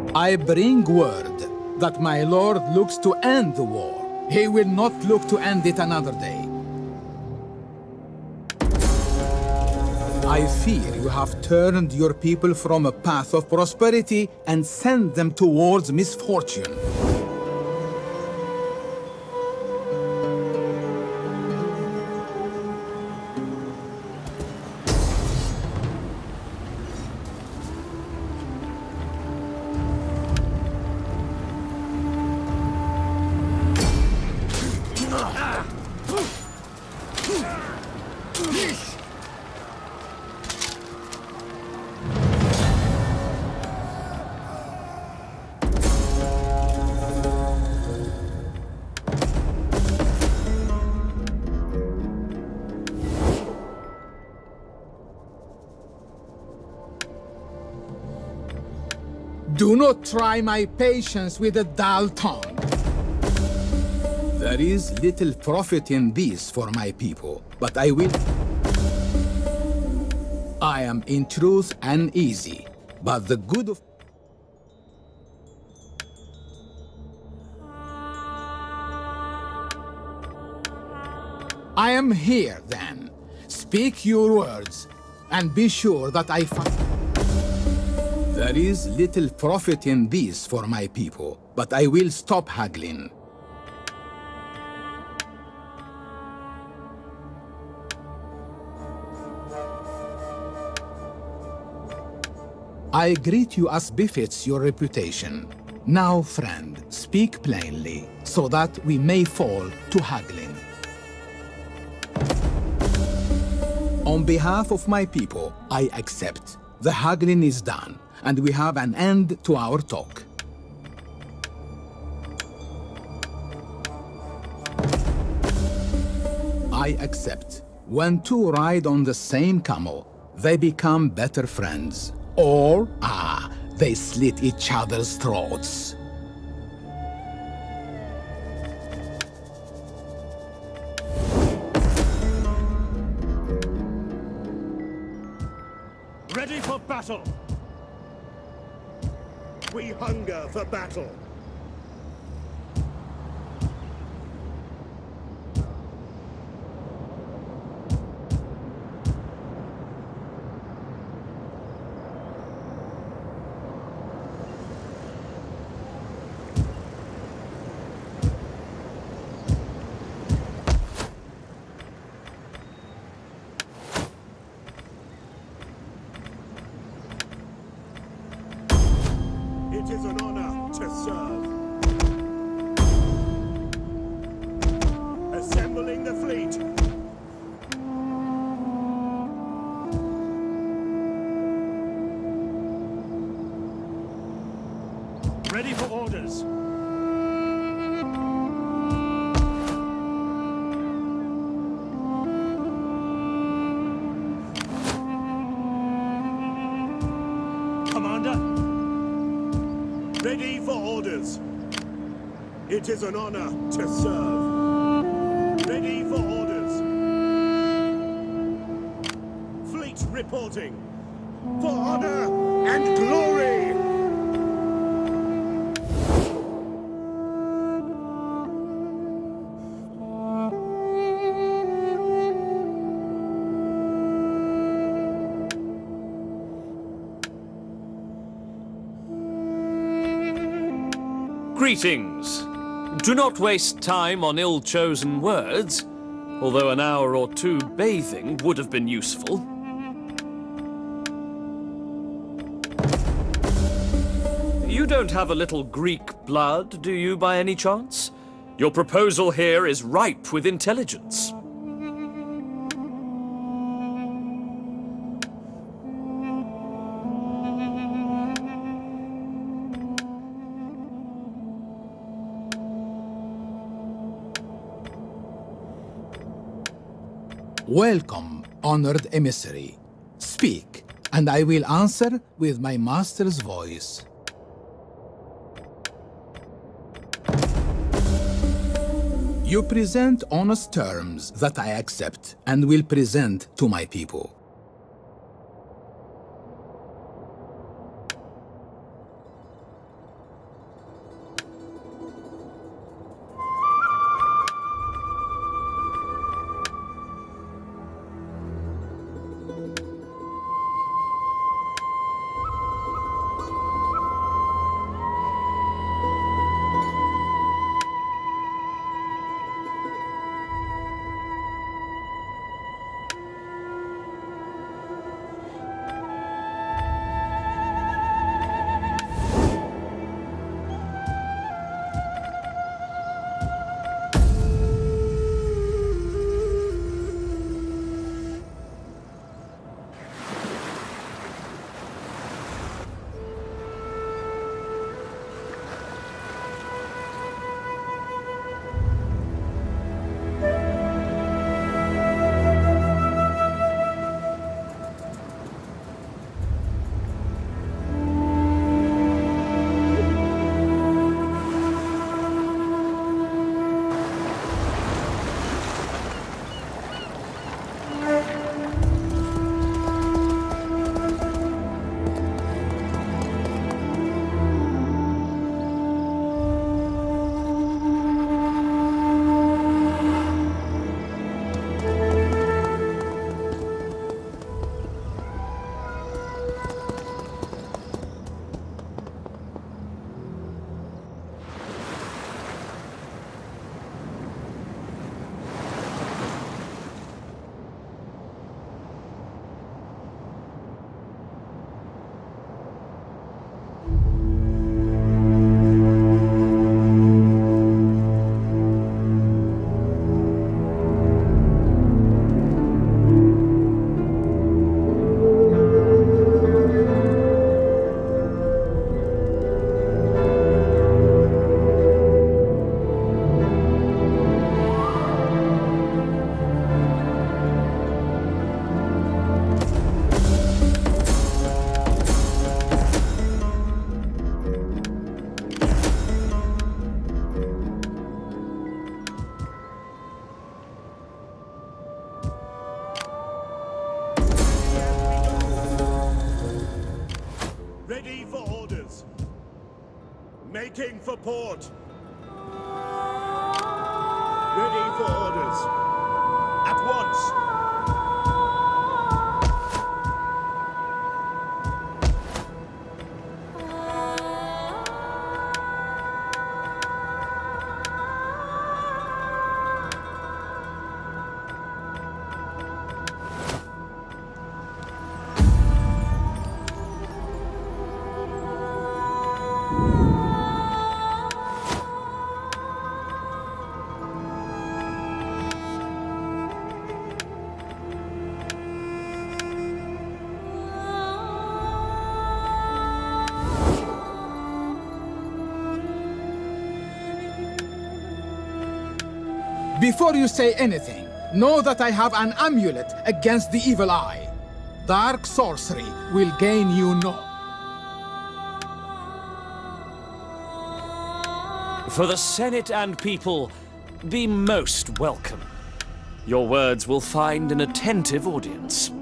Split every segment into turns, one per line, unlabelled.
I bring word that my lord looks to end the war. He will not look to end it another day. I fear you have turned your people from a path of prosperity and sent them towards misfortune. Do not try my patience with a dull tongue. There is little profit in this for my people, but I will. I am in truth uneasy, but the good of... I am here, then. Speak your words, and be sure that I find... There is little profit in this for my people, but I will stop haggling. I greet you as befits your reputation. Now, friend, speak plainly, so that we may fall to haggling. On behalf of my people, I accept. The haggling is done, and we have an end to our talk. I accept. When two ride on the same camel, they become better friends. Or, they slit each other's throats.
Ready for battle! We hunger for battle! It is an honor to serve. Assembling the fleet. Ready for orders. Commander? Ready for orders. It is an honor to serve. Ready for orders. Fleet reporting. For honor and glory!
Greetings. Do not waste time on ill-chosen words, although an hour or two bathing would have been useful. You don't have a little Greek blood, do you, by any chance? Your proposal here is ripe with intelligence.
Welcome, honored emissary. Speak, and I will answer with my master's voice. You present honest terms that I accept and will present to my people.
Ready for orders. Making for port. Ready for orders. At once.
Before you say anything, know that I have an amulet against the evil eye. Dark sorcery will gain you no.
For the Senate and people, be most welcome. Your words will find an attentive audience.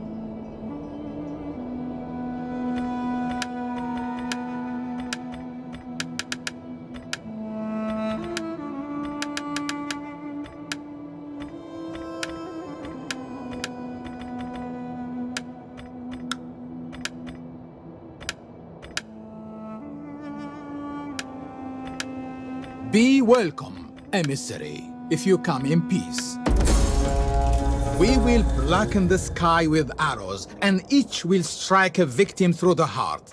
Be welcome, emissary, if you come in peace. We will blacken the sky with arrows, and each will strike a victim through the heart.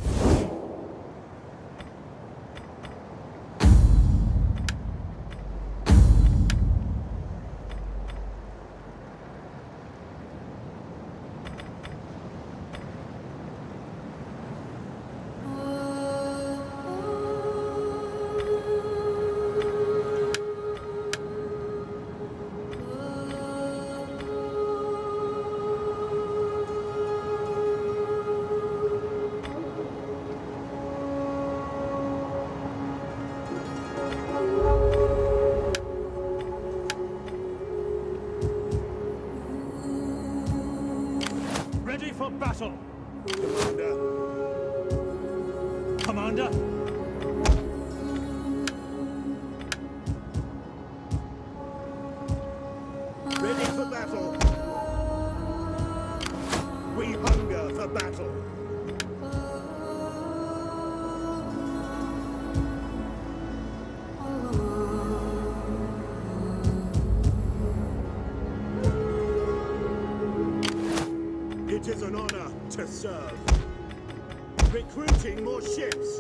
Ready for battle! Commander. Commander? Ready for battle! We hunger for battle! It is an honor to serve. Recruiting more ships.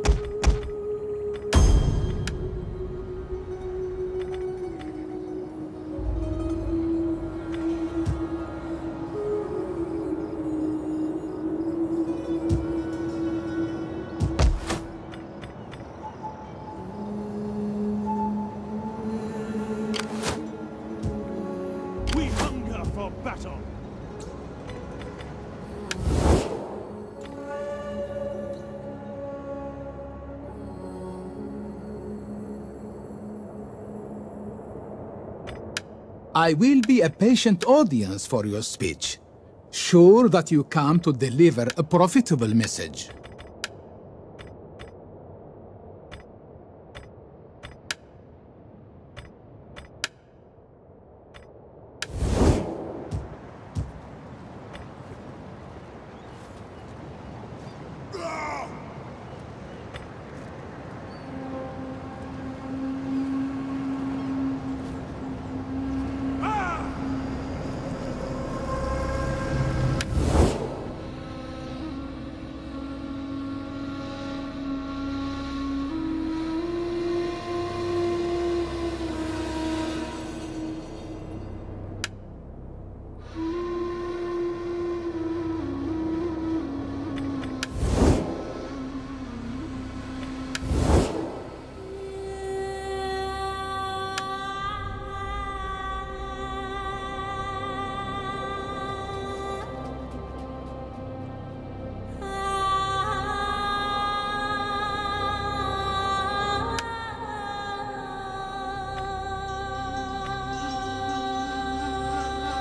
We hunger for battle.
I will be a patient audience for your speech, sure that you come to deliver a profitable message.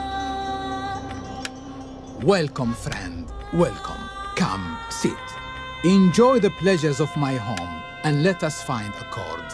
Welcome, friend. Welcome. Come, sit. Enjoy the pleasures of my home, and let us find accord.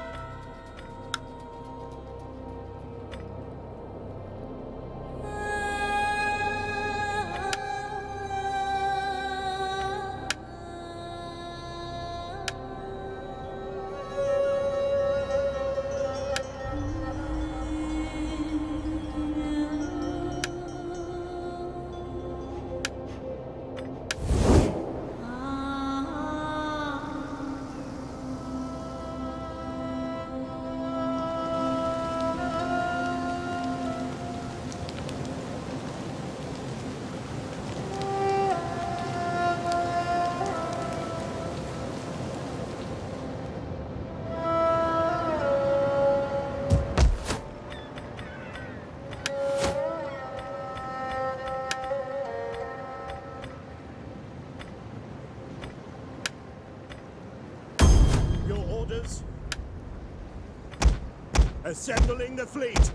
Assembling the fleet.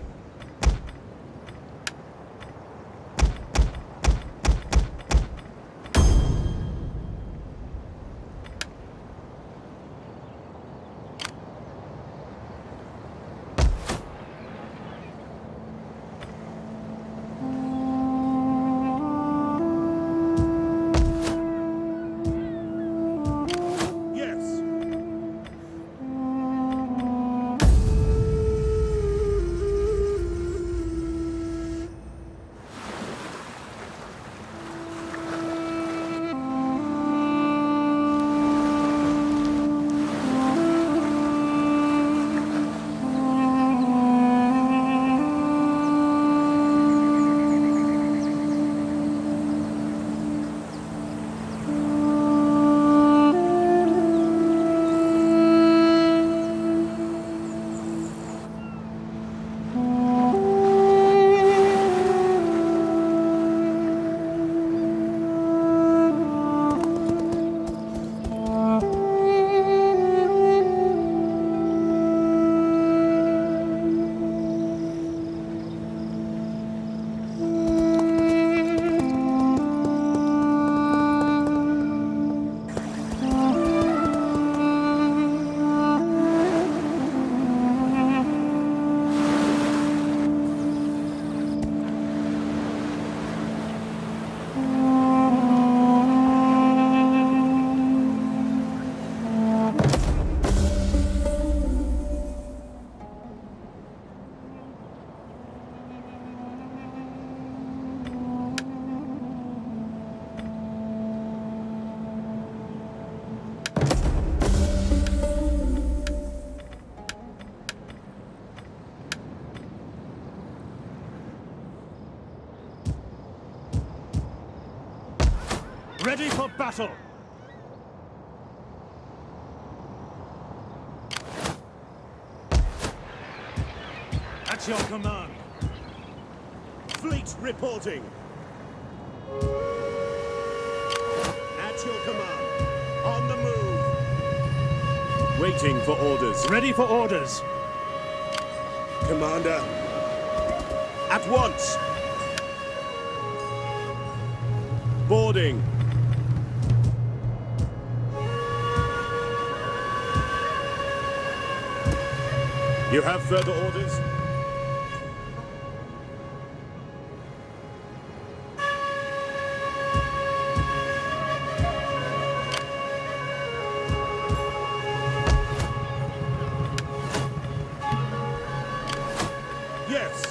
Ready for battle! At your command. Fleet reporting. At your command. On the move. Waiting for orders.
Ready for orders.
Commander. At once. Boarding. You have further orders? Yes.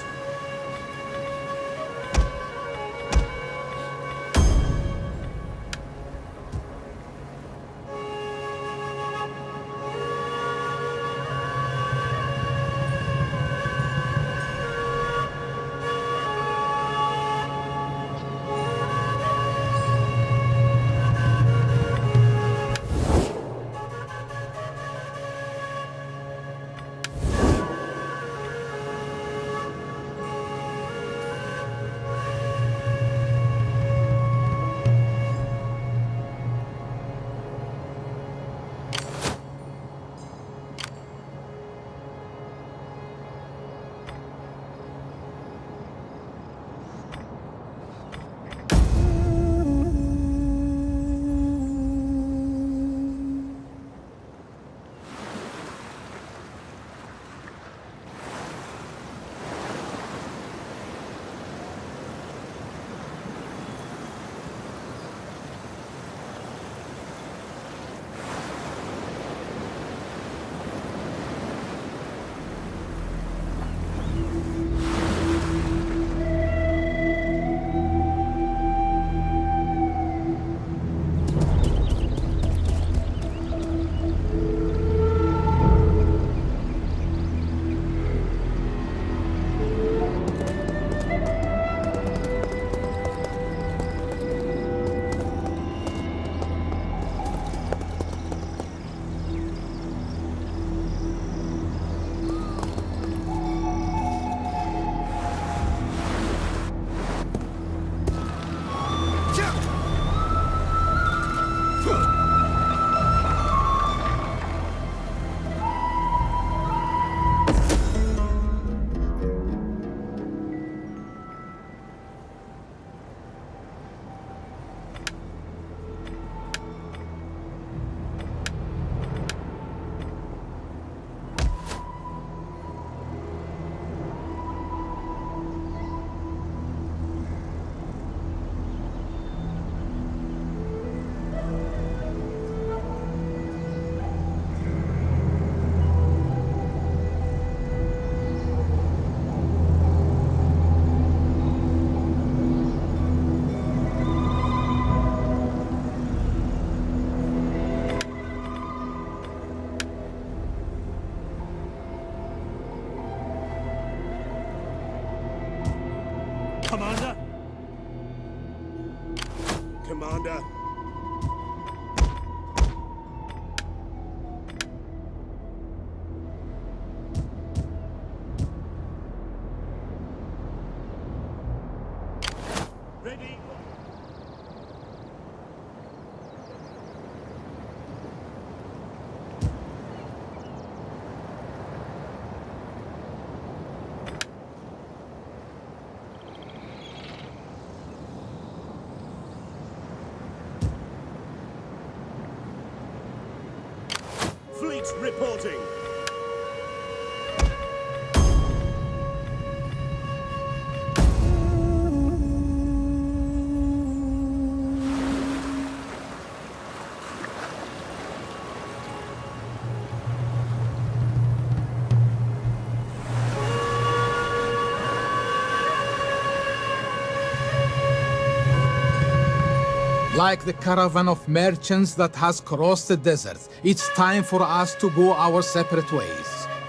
Commander? Commander? Ready? Fleet reporting.
Like the caravan of merchants that has crossed the desert, it's time for us to go our separate ways.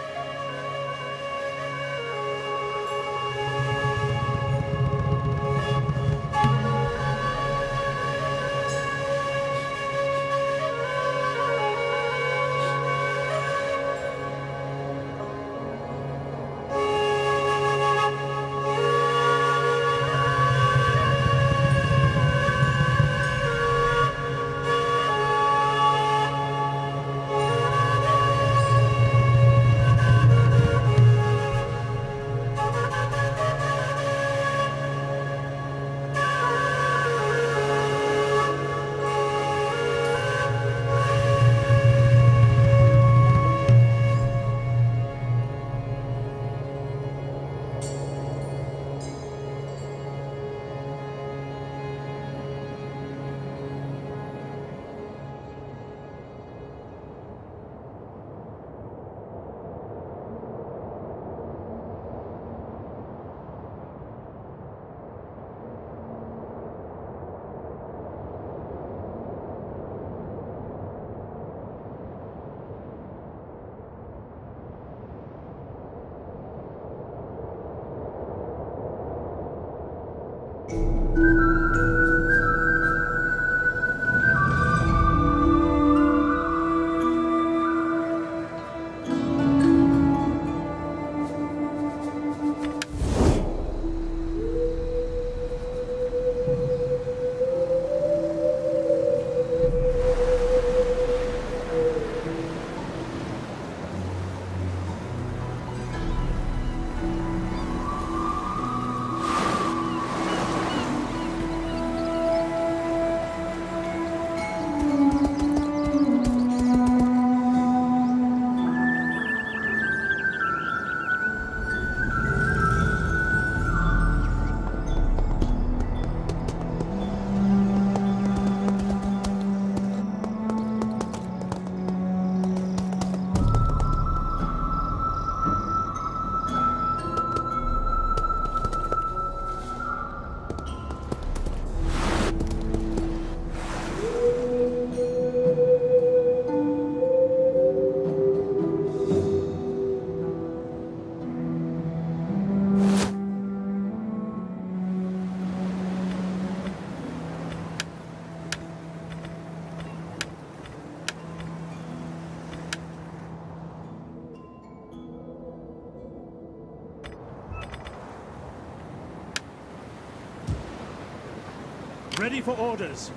Ready for orders.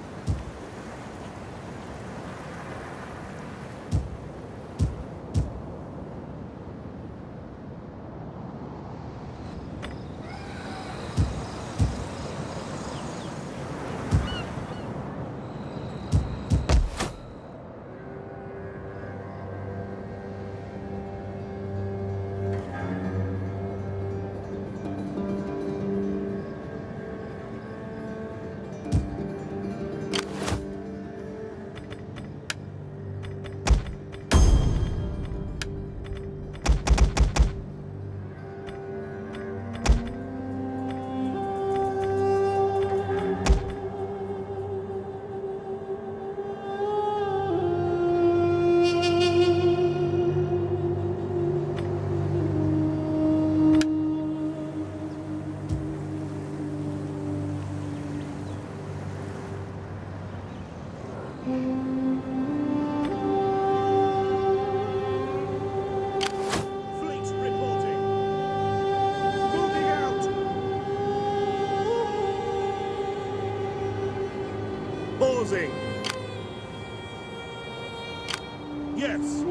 pausing. Yes.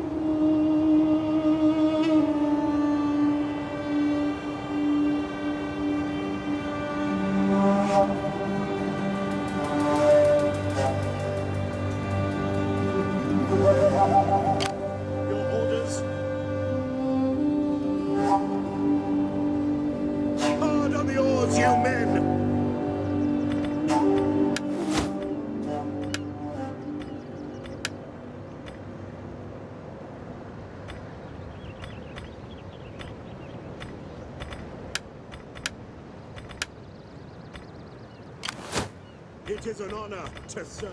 Your orders? Hard on the oars, you men! It is an honor to serve.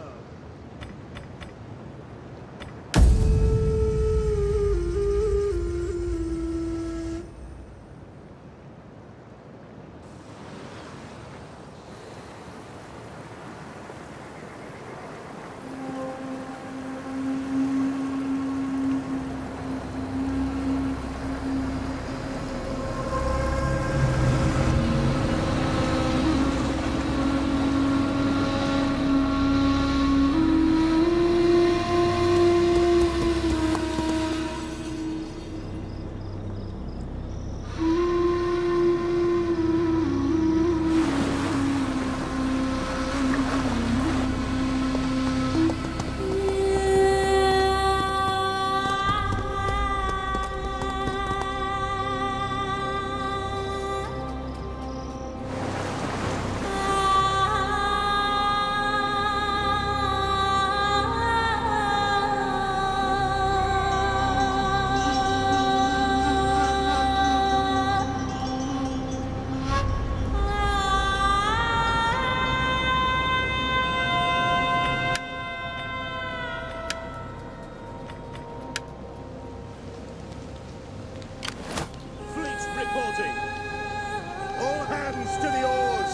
All hands to the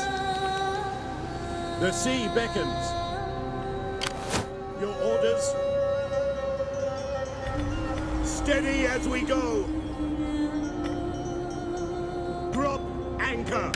oars! The sea beckons. Your orders? Steady as we go! Drop anchor!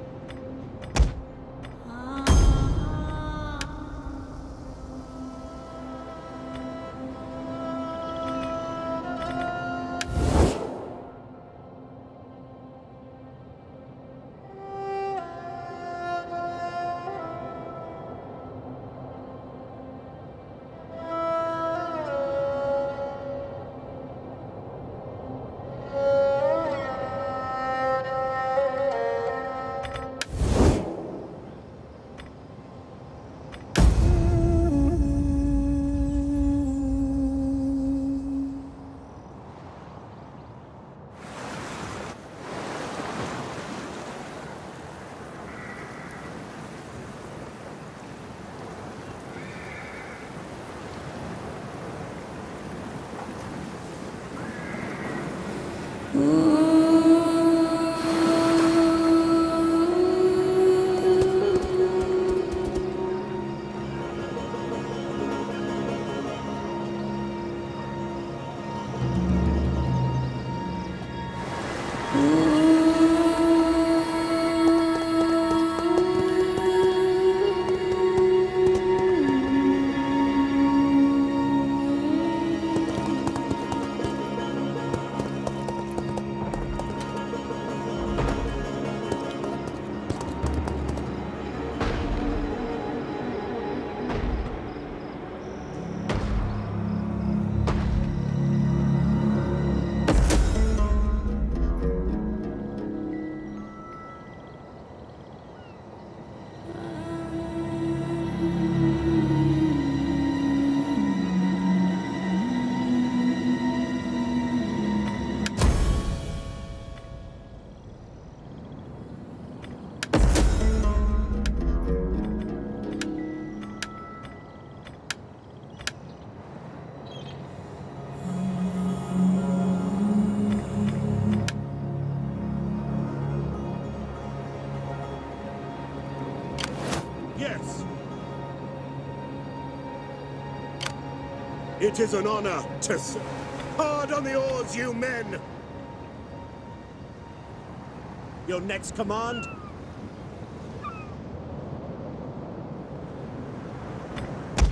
Yes. It is an honor to serve. Hard on the oars, you men! Your next command?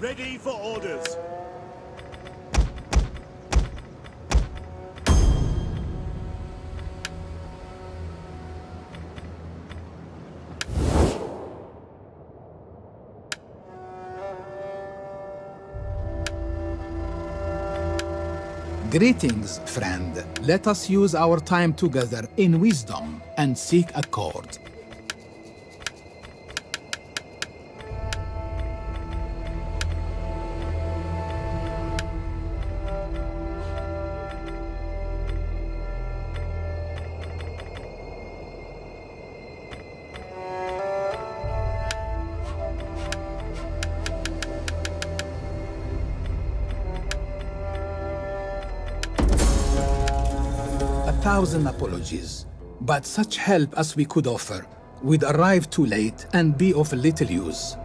Ready for orders.
Greetings, friend. Let us use our time together in wisdom and seek accord. Thousand apologies, but such help as we could offer would arrive too late and be of little use.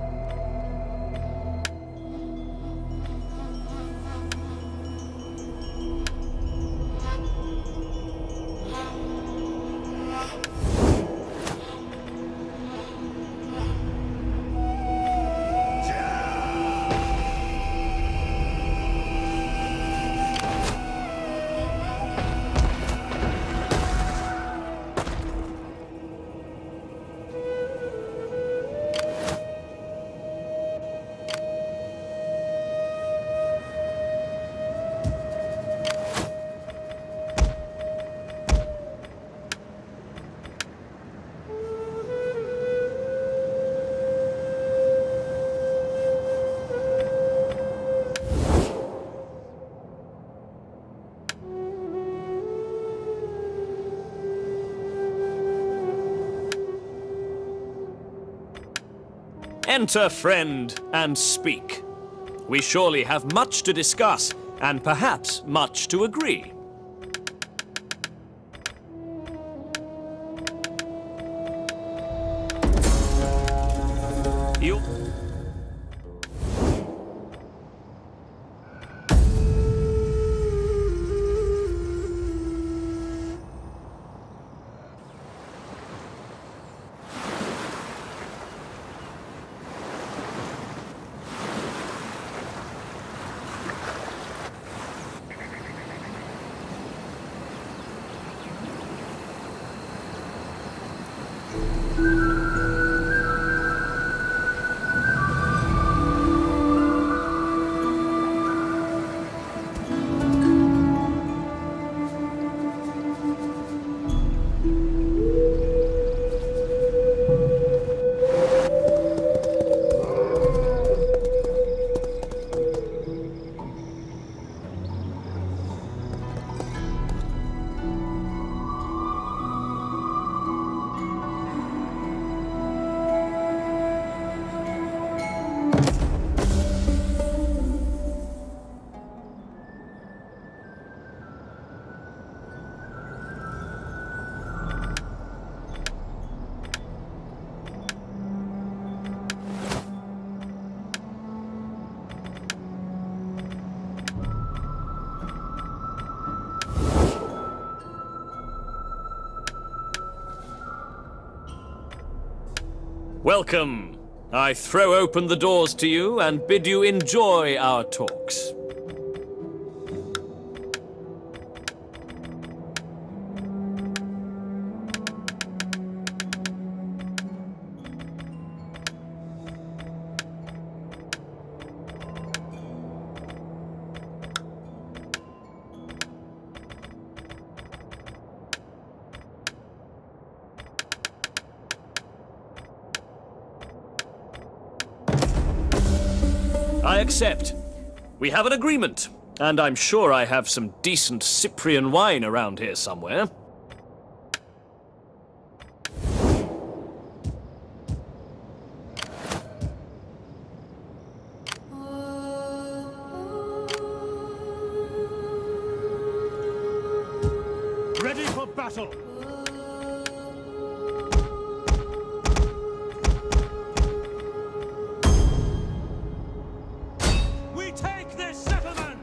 Enter, friend, and speak. We surely have much to discuss, and perhaps much to agree. You... Welcome. I throw open the doors to you and bid you enjoy our talks. I accept. We have an agreement, and I'm sure I have some decent Cyprian wine around here somewhere.
Ready for battle! We take this settlement!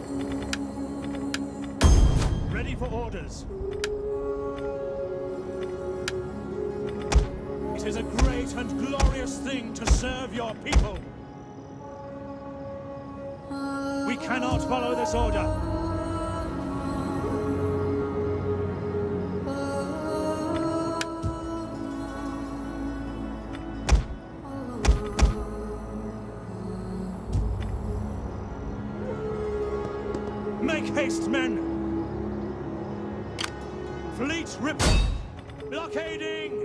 Ready for orders. It is a great and glorious thing to serve your people. We cannot follow this order. Make haste, men! Fleet rip... Blockading!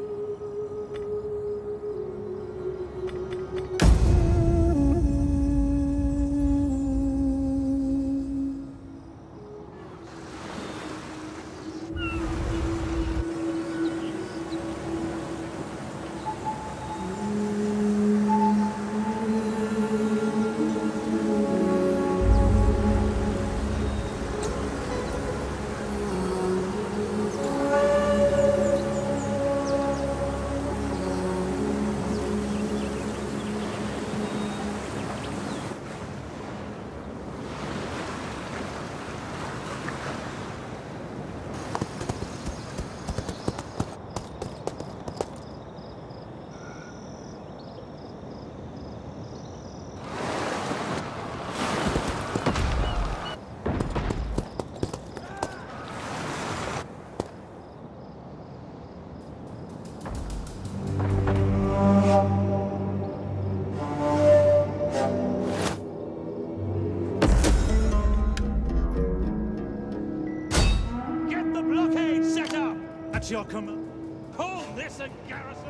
At your command. Call this a garrison?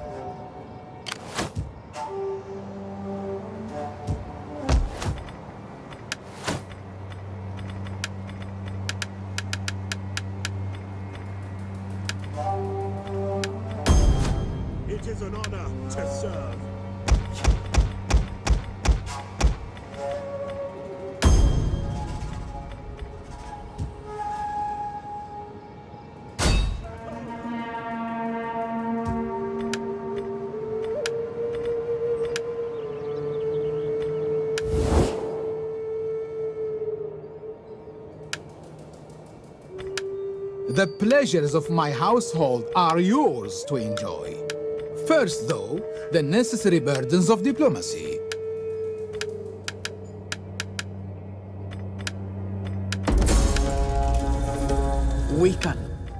It is an honor to serve.
The pleasures of my household are yours to enjoy. First, though, the necessary burdens of diplomacy. We can.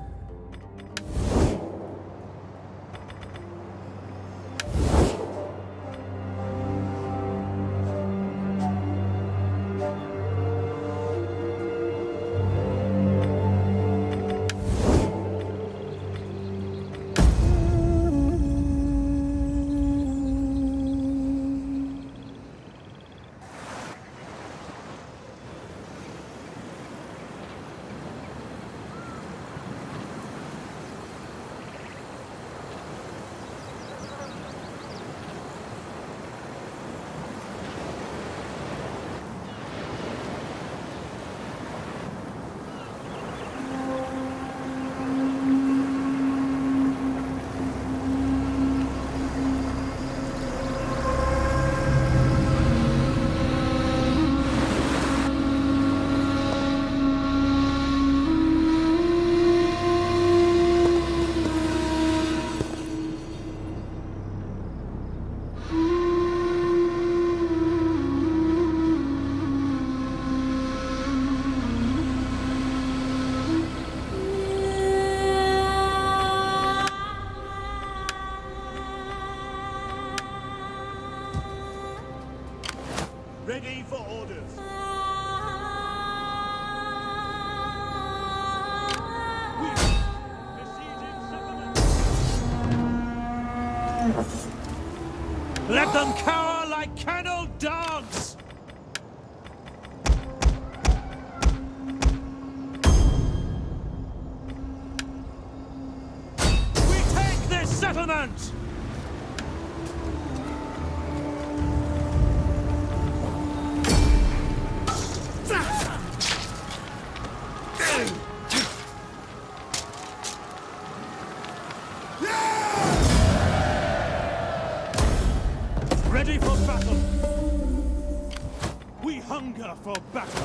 Ready for orders. Let them cower like kennelled dogs! We take this settlement! Ready for battle! We hunger for battle!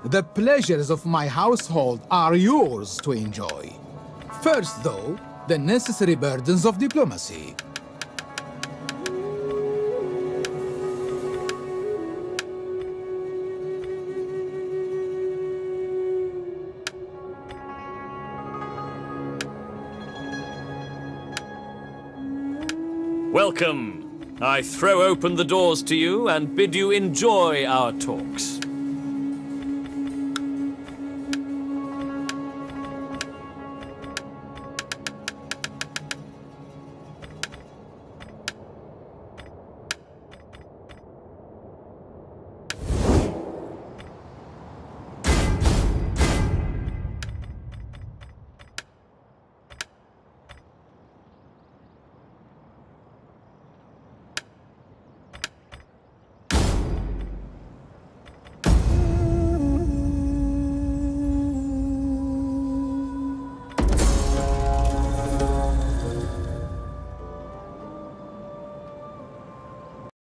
The pleasures of my household are yours to enjoy. First, though, the necessary burdens of diplomacy.
Welcome. I throw open the doors to you and bid you enjoy our talks.